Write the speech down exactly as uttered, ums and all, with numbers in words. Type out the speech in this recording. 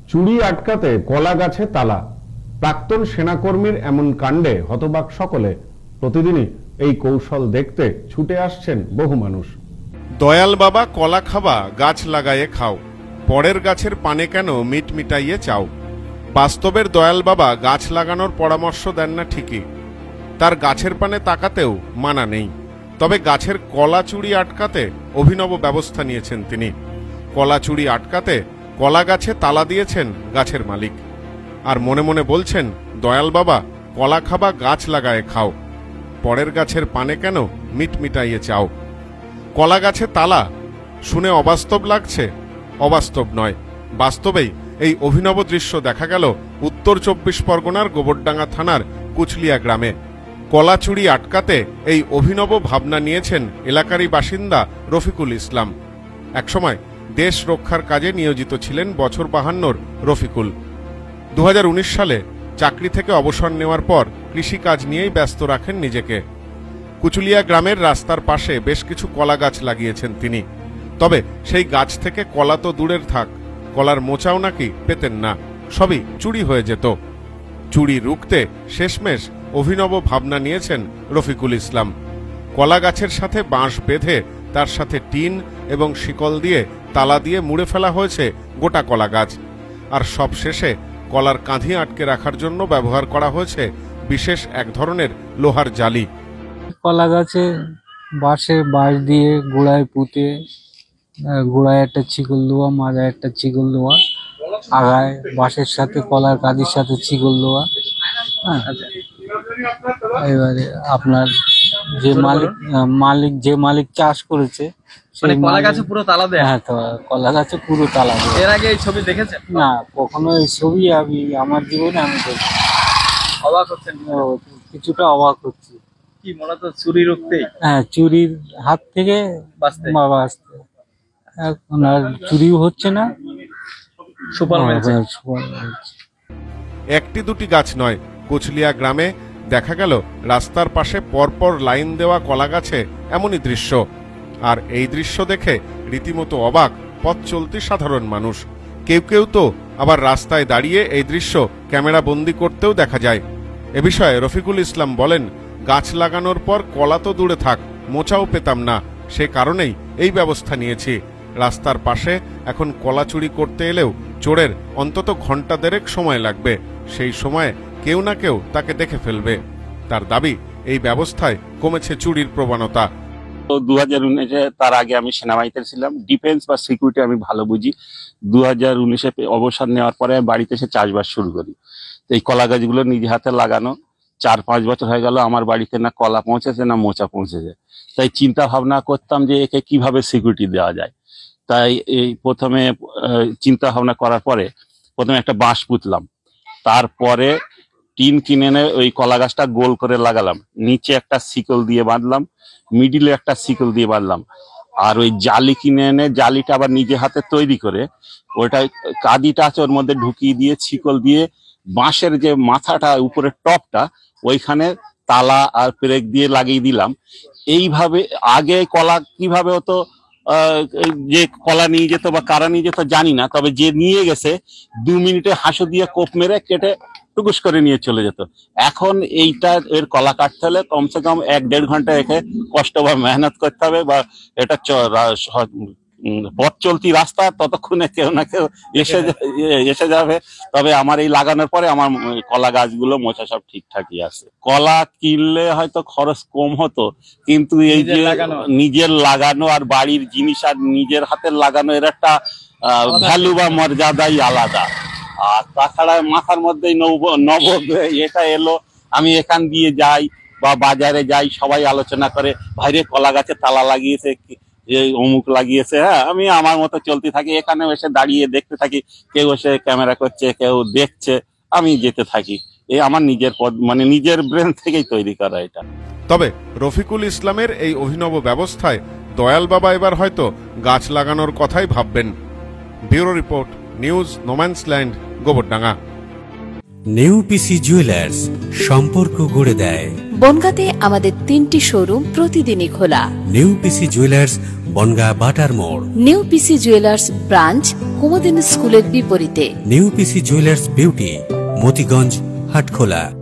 চুরি আটকাতে কলা গাছে তালা। প্রাক্তন সেনাকর্মীর এমন কাণ্ডে হতবাক সকলে। প্রতিদিনই এই কৌশল দেখতে ছুটে আসছেন বহু মানুষ। দয়াল বাবা কলা খাবা গাছ লাগায়ে খাও, পরের গাছের পানে কেন মিট মিটাইয়ে চাও। বাস্তবের দয়াল বাবা গাছ লাগানোর পরামর্শ দেন না ঠিকই, তার গাছের পানে তাকাতেও মানা নেই। তবে গাছের কলা চুরি আটকাতে অভিনব ব্যবস্থা নিয়েছেন তিনি। কলা চুরি আটকাতে কলা গাছে তালা দিয়েছেন গাছের মালিক, আর মনে মনে বলছেন, দয়াল বাবা কলা খাবা গাছ লাগায়ে খাও, পরের গাছের পানে কেন মিট মিটাইয়ে চাও। কলা গাছে তালা শুনে অবাস্তব লাগছে? অবাস্তব নয়, বাস্তবেই এই অভিনব দৃশ্য দেখা গেল উত্তর চব্বিশ পরগনার গোবরডাঙ্গা থানার কুচলিয়া গ্রামে। কলা চুরি আটকাতে এই অভিনব ভাবনা নিয়েছেন এলাকারই বাসিন্দা রফিকুল ইসলাম। একসময় দেশ রক্ষার কাজে নিয়োজিত ছিলেন বছর বাহান্নর রফিকুল। দু হাজার উনিশ সালে চাকরি থেকে অবসর নেওয়ার পর কৃষিকাজ নিয়েই ব্যস্ত রাখেন নিজেকে। কুচুলিয়া গ্রামের রাস্তার পাশে বেশ কিছু কলা গাছ লাগিয়েছেন তিনি। তবে সেই গাছ থেকে কলা তো দূরের থাক, কলার মোচাও নাকি পেতেন না, সবই চুরি হয়ে যেত। চুরি রুখতে শেষমেশ অভিনব ভাবনা নিয়েছেন রফিকুল ইসলাম। কলা গাছের সাথে বাঁশ বেঁধে তার সাথে টিন এবং শিকল দিয়ে তালা দিয়ে মুড়ে ফেলা হয়েছে গোটা কলা গাছ। আর সব শেষে কলার কাঁধি আটকে রাখার জন্য ব্যবহার করা হয়েছে বিশেষ এক ধরনের লোহার জালি। কলা গাছে বাঁশের বাঁশ দিয়ে গোড়ায় পুঁতে, গোড়ায় একটা চিকল দেওয়া, মাথায় একটা চিকল দেওয়া, আগায় বাঁশের সাথে কলার কাঁধির সাথে চিকল দেওয়া। হ্যাঁ, এবারে আপনার যে মালিক মালিক যে মালিক চাষ করেছে মানে কলা গাছে পুরো তালা দেয়। হ্যাঁ, তো কলা গাছে পুরো তালা দেয়। এর আগে এই ছবি দেখেছেন? না, কখনো এই ছবি আমি আমার জীবনে আমি দেখি। অবাক হচ্ছেন? কিছুটা অবাক হচ্ছি। কি মূলত চুরি রুখতেই? হ্যাঁ, চুরির হাত থেকে বাঁচতে বাঁচতে। এখন আর চুরিও হচ্ছে না, সুফল মিলছে। একটি দুটি গাছ নয়, কুচলিয়া গ্রামে দেখা গেল রাস্তার পাশে পরপর লাইন দেওয়া কলা গাছে এমনই দৃশ্য। আর এই দৃশ্য দেখে রীতিমতো অবাক পথ চলতি সাধারণ মানুষ। কেউ কেউ তো আবার রাস্তায় দাঁড়িয়ে এই দৃশ্য ক্যামেরা বন্দি করতেও দেখা যায়। এ বিষয়ে রফিকুল ইসলাম বলেন, গাছ লাগানোর পর কলা তো দূরে থাক, মোচাও পেতাম না, সে কারণেই এই ব্যবস্থা নিয়েছি। রাস্তার পাশে এখন কলা চুরি করতে এলেও চোরের অন্তত ঘন্টা দেড়েক সময় লাগবে, সেই সময়ে কেউ না কেউ তাকে দেখে ফেলবে। তার দাবি, এই ব্যবস্থায় কমেছে চুরির প্রবণতা। দু হাজার উনিশে তার আগে আমি সেনাবাহিনীতে ছিলাম, ডিফেন্স বা সিকিউরিটি আমি ভালো বুঝি। দু হাজার উনিশে অবসর নেওয়ার পরে বাড়িতে এসে চাষবাস শুরু করি। এই কলা গাছগুলো নিজে হাতে লাগানো চার পাঁচ বছর হয়ে গেল, আমার বাড়িতে না কলা পৌঁছেছে না মোচা পৌঁছেছে। তাই চিন্তা ভাবনা করতাম যে একে কিভাবে সিকিউরিটি দেওয়া যায়। তাই এই প্রথমে চিন্তা ভাবনা করার পরে প্রথমে একটা বাঁশ পুঁতলাম, তারপরে টিন কিনে এনে ওই কলা গাছটা গোল করে লাগালাম, নিচে একটা শিকল দিয়ে বাঁধলাম, মিডিলে একটা শিকল দিয়ে বাঁধলাম, আর ওই জালি কিনে এনে জালিটা আবার নিজে হাতে তৈরি করে ওইটা কাঁদিটা আছে ওর মধ্যে ঢুকিয়ে দিয়ে শিকল দিয়ে বাঁশের যে মাথাটা উপরের টপটা ওইখানে তালা আর পেরেক দিয়ে লাগিয়ে দিলাম। এইভাবে আগে কলা কিভাবে হতো, যে কলা নিয়ে যেত বা কারা নিয়ে যেত জানি না, তবে যে নিয়ে গেছে দু মিনিটে হাসু দিয়ে কোপ মেরে কেটে টুকুস করে নিয়ে চলে যেত। এখন এইটা এর কলা কাটতে হলে কমসে কম এক দেড় ঘন্টা রেখে কষ্ট বা মেহনত করতে হবে, বা এটা পথ চলতি রাস্তা, ততক্ষণে কেউ না কেউ এসে এসে যাবে। তবে আমার এই লাগানোর পরে আমার কলা গাছগুলো মোচা সব ঠিকঠাকই আছে। কলা কিনলে হয়তো খরচ কম হতো, কিন্তু এই যে নিজের লাগানো আর বাড়ির জিনিস আর নিজের হাতের লাগানো এর একটা ভ্যালু বা মর্যাদাই আলাদা। আর তাছাড়া মাথার মধ্যেই নব নব এটা এলো, আমি এখান দিয়ে যাই বা বাজারে যাই, সবাই আলোচনা করে ভাইরে কলা গাছে তালা লাগিয়েছে, অমুক লাগিয়েছে। হ্যাঁ, আমি আমার মতো চলতে থাকি, এখানে এসে দাঁড়িয়ে দেখতে থাকি, কেউ এসে ক্যামেরা করছে, কেউ দেখছে, আমি যেতে থাকি। এই আমার নিজের পদ মানে নিজের ব্রেন থেকেই তৈরি করা এটা। তবে রফিকুল ইসলামের এই অভিনব ব্যবস্থায় দয়াল বাবা এবার হয়তো গাছ লাগানোর কথাই ভাববেন। Bureau report, news no man's land, Gobardanga. Neupishi jewellers, সম্পর্ক গড়ে দেয়। বনগাঁতে আমাদের তিনটি শোরুম প্রতিদিনই খোলা। নেউপিসি জুয়েলার্স, বনগাঁ বাটার মোড়। নেউপিসি জুয়েলার্স ব্রাঞ্চ কুমদিন স্কুলের বিপরীতে। Neupishi jewellers beauty, Motiganj, Hatkhola.